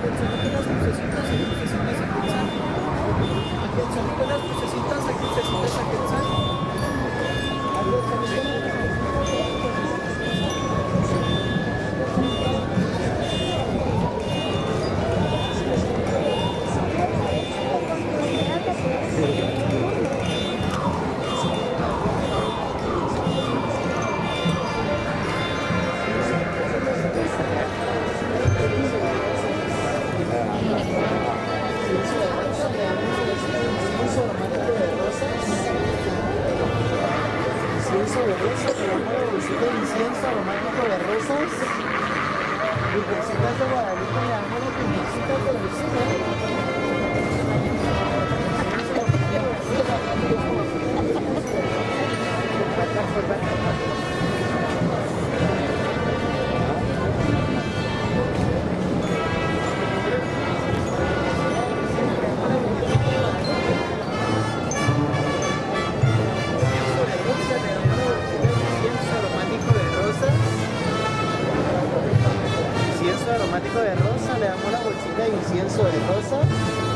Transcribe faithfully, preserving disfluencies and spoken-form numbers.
El sonido de las lucecitas, hay lucecitas aquí en sal. Aquí el sonido de las lucecitas, hay lucecitas aquí en sal. Aquí el sonido de las incienso aromático de rosas, Virgencitas de Guadalupe, le damos las virgencitas de aromático de rosa, le damos la bolsita de incienso de rosa.